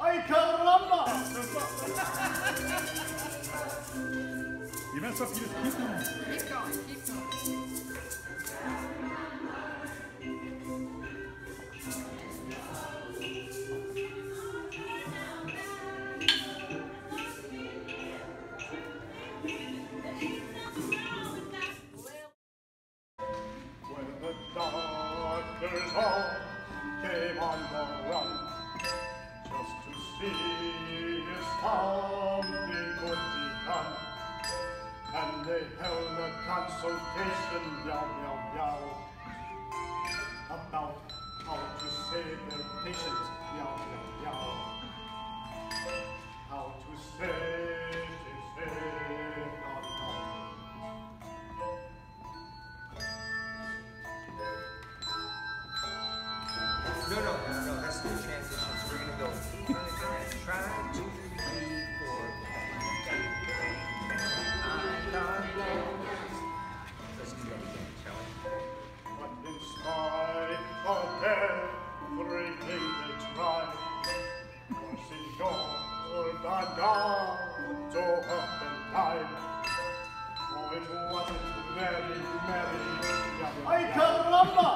Ay caramba! You messed up, you just keep going. Keep going, keep going. When the doctors all came on the run, just to see if something could be done, and they held a consultation, yow, yow, yow, about how to save their patients, yow, yow, yow, how to save, yow, yow. No, that's the transition. So we're gonna go. Try 2, 3, 4. Let's do that again, shall we? But in spite of everything they tried, Singabellapalooza so up and died. Oh, it wasn't very, ay caramba!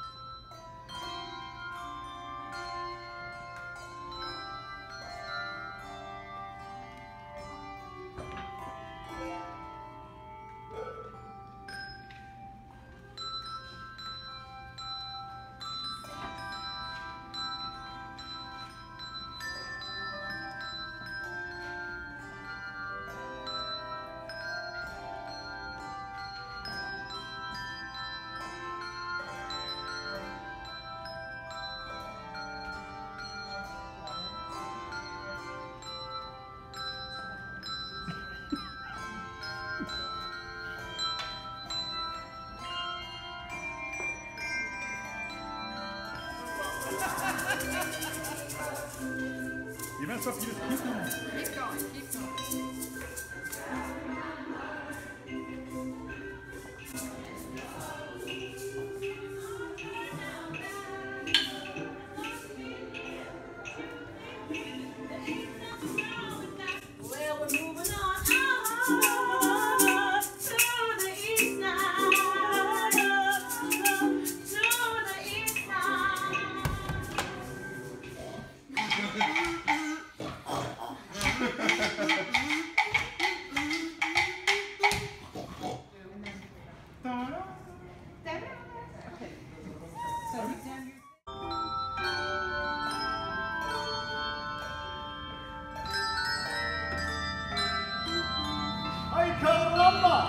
You messed up, you just keep going. Keep going, keep going. Well, we're moving on to the east side, to the east Okay. So you down your... Ay caramba!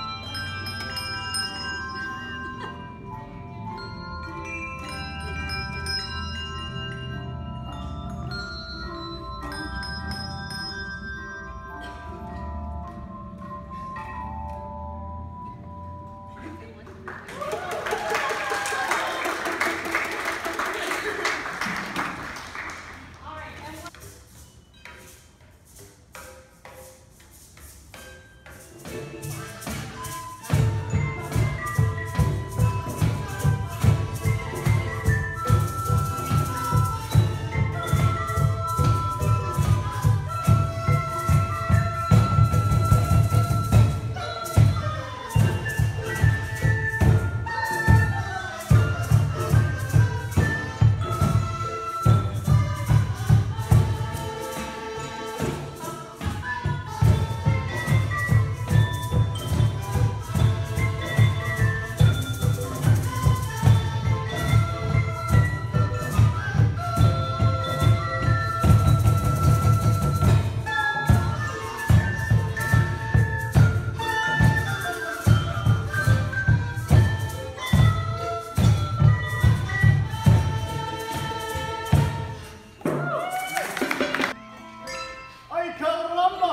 Ay caramba!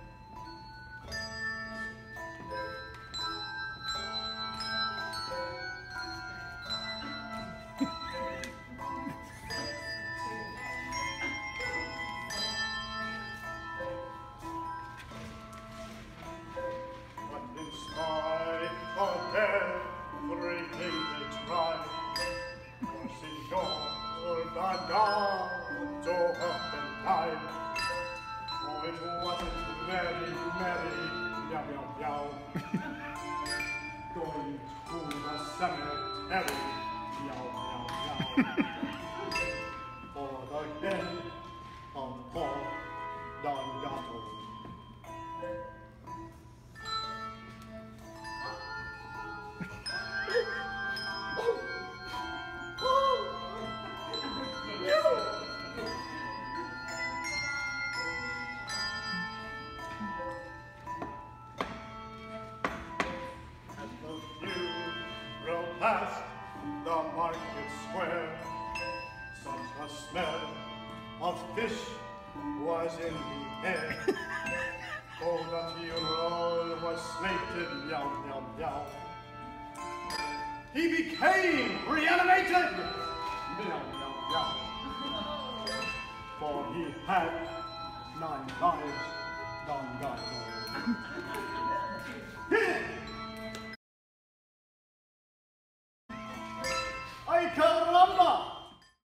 But in spite of everything they tried, Singabellapalooza so up and time. Oh, it wasn't very merry, meow, meow, meow. Going to the cemetery, meow, meow, meow. For the dead of Paul Dongato. Past the market square, such a smell of fish was in the air. Oh, the funeral was slated, meow, meow, meow. He became reanimated, meow, meow, meow. For he had 9 lives, Don Gato.